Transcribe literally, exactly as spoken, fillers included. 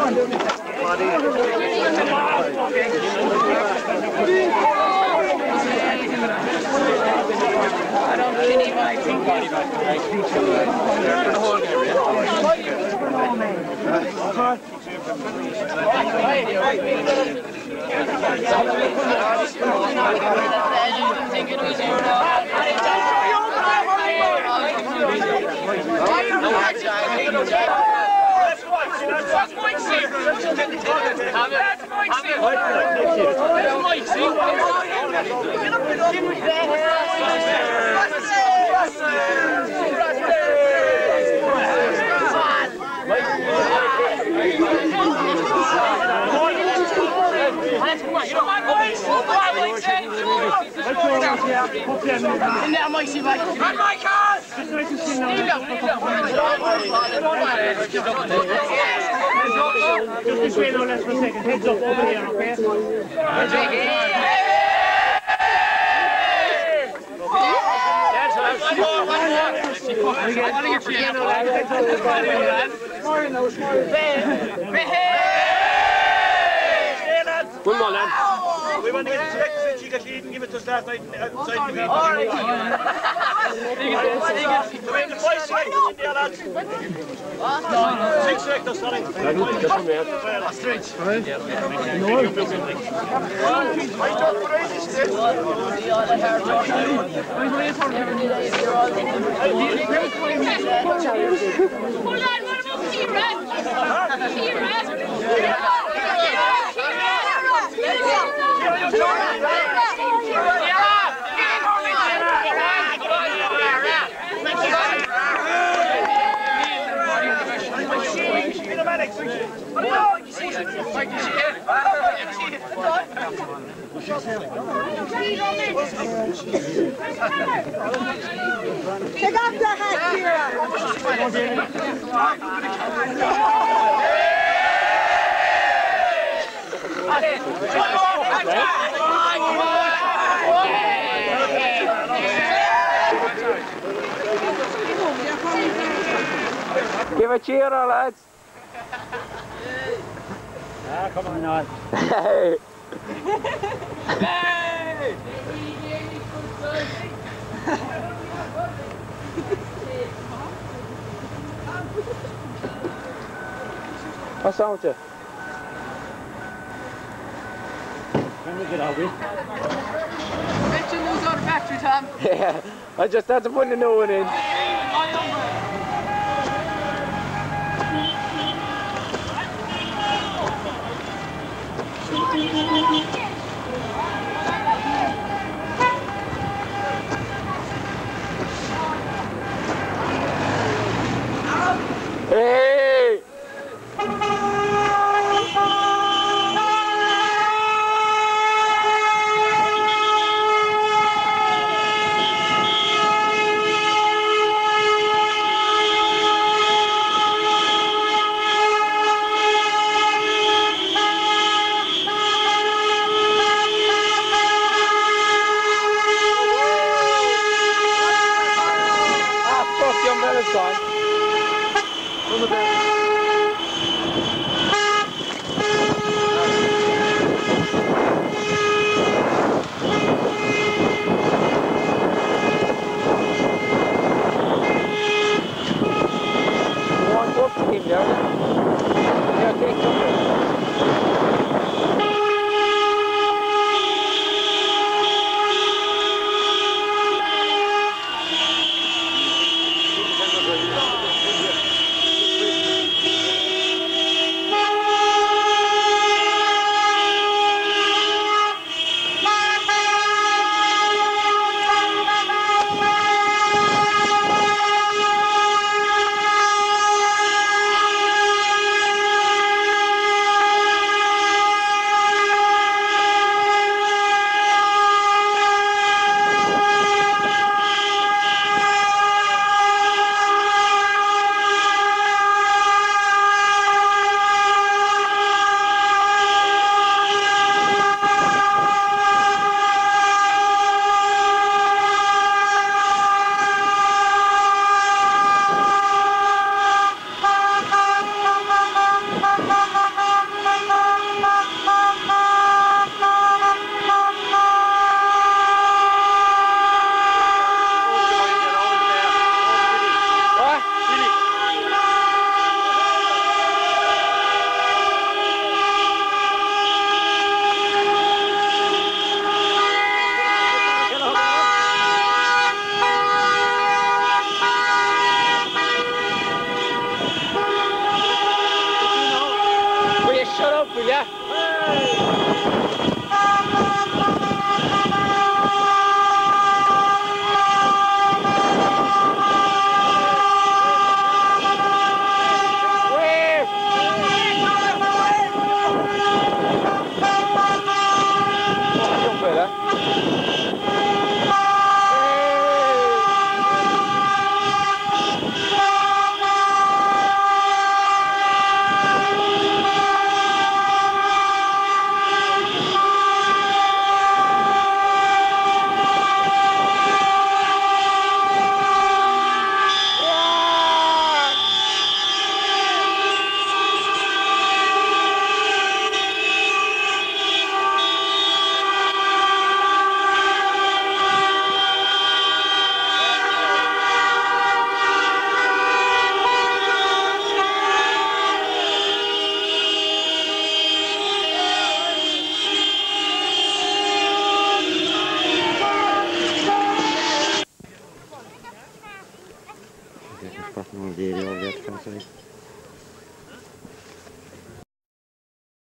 Just between our left for a second. Heads up over here, okay? Good one, lad. We want to get selected since you get lead and give it to us last night outside the game. All right. The five selectors in there, lads. Six selectors, sorry. That's from here. Stretch. I don't praise this day. Hold on, what about T-Rat? T-Rat? Take off the hat, Kira! Give a cheer, lads. Ah, come on, now. Hey! Hey! What's wrong with you? Can we get out with? Bet you lose out the factory, Tom. Yeah, I just had to put the new one in. Hey! Pas någon video vet kanske.